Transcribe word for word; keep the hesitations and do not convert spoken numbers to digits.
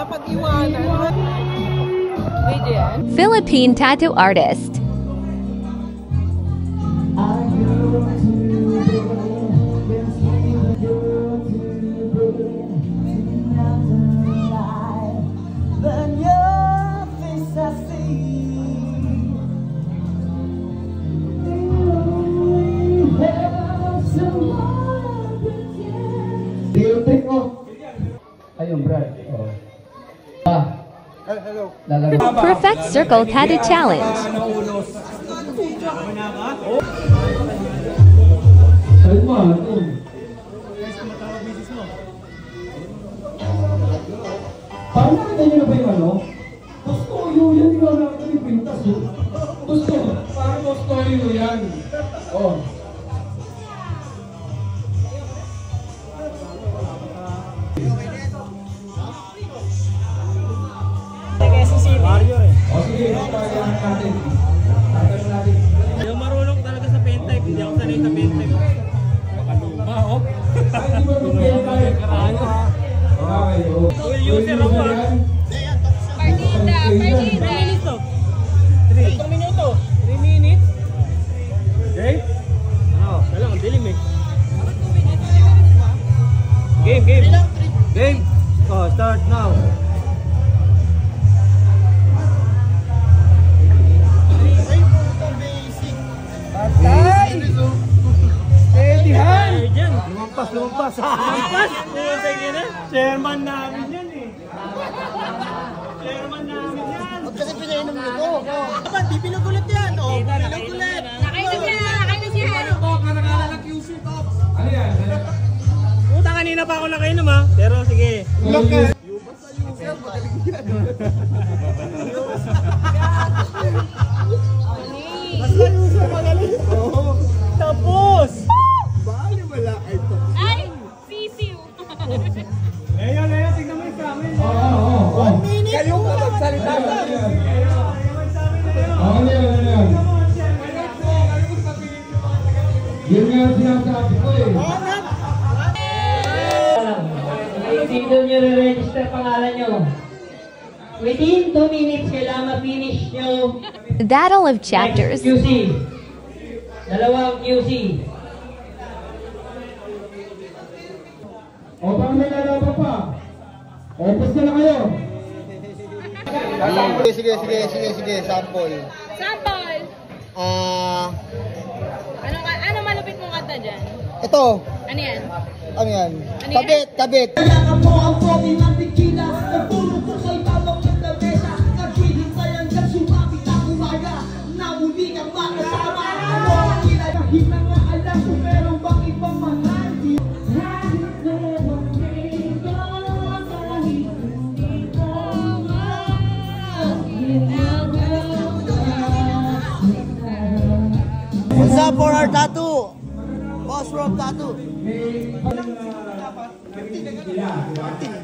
napag-iwanan. Philippine tattoo artist. Ayun, Brad. Oh. Ah. Hello. Perfect Circle Tattoo Challenge. Saan mo? Ito. Parang nakita nyo na ba yung ano? Tostoyo yan. Hindi ko nakita yung pintas. Tostoyo. Parang tostoyo yan. Oh. Mario eh. O sige, magpagalan natin. Tatanong natin. Hindi ako marunong talaga sa pentag. Hindi ako sanay sa pentag. Makaluma, oh. Ay, di ba yung pentag? Okay, oh. Full user ako ah. Partida, partida. three minuto. three minutes? Okay? Ano? Wala, ang dilim eh. Game, game. Game. Oh, start now. Patay! Edihan! Lumampas, lumampas! Lumampas! Lumampas na! Chairman namin yan eh! Chairman namin yan! Huwag kasi pinainom nito! Dapat, di pinugulit yan! O, pinugulit! Nakainom siya! Nakainom siya! Ano yan? Puta, kanina pa ako nakainom ha! Pero sige! Look ka! Basta user magaling! Oo! Tapos! Bali wala ito! Ay! Sisiw! Leyo, Leyo, tignan mo yung sa amin! Oo, oo, oo. One minute! Kayo ka magsalita lang! Ano yan? Ano yan? Yun nga ang sinasabi ko eh. Dito nyo re-register pangalan nyo. Within two minutes, kailangan ma-finish nyo. Battle of Chapters. Q C. Dalawang Q C. O, parang may lalaban pa. O, pus na na kayo. Sige, sige, sige, sige, sige, sample. Sample! Ah, Ano, ano malupit mong kanta dyan? ito. Ano yan? Ano yan? Ano yan? Kabit, kabit. Kaya po ang pogi ng tequila. Nagpulong ko sa ibabaw ng lamesa. Naghihintay hanggang sumapit ang umaga. Namuli kang makasama. Ano ang kinahit na nga alam kung meron bang ibang mahal. What's up for our tattoo? Boss Rob Tattoo. fifteen.